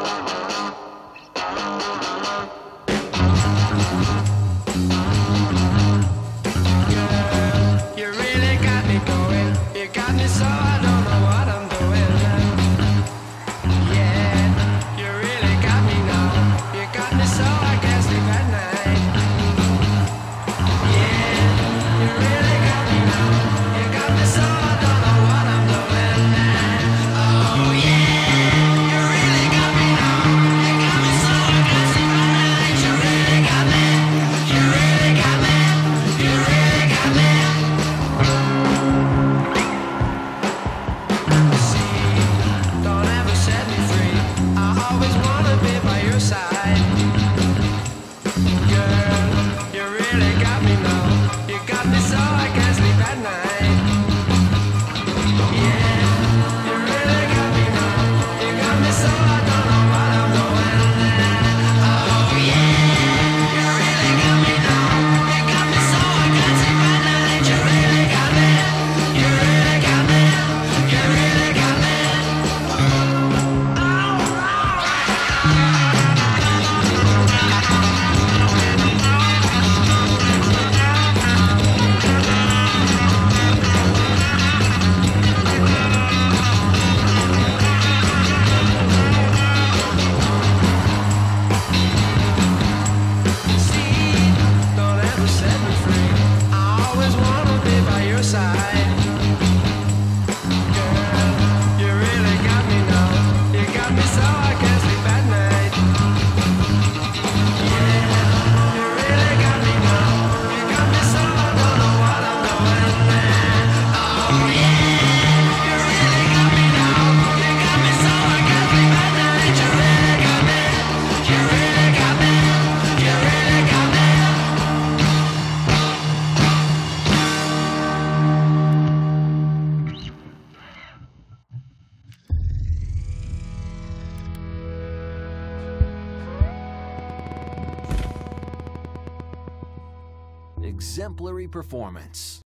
You really got me going. You got me so I don't know what I'm doing. Yeah, you really got me now. You got me so I can't sleep at night. Yeah, you really got me now. You got me so I don't know what I'm doing. Oh yeah, you really got me now. You got me so I can't sleep at night. You really got me. You really got me. You really got me. Don't ever set me free. I always wanna be by your side. Girl, you really got me now. You got me so I can't sleep at night. Yeah, you really got me now. You got me so I don't know what I'm doing. Oh yeah, you really got me now. You got me so I can't sleep at night. You really got me. You really got me. You really got me. Don't ever set me free. I always wanna be by your side. Girl, you really got me now. You got me so I can't sleep at night. Yeah, you really got me now. You got me so I don't know what I'm doing. Oh yeah, you really got me now. You got me so I can't sleep at night. You really got me. You really got me. You really got me. Exemplary performance.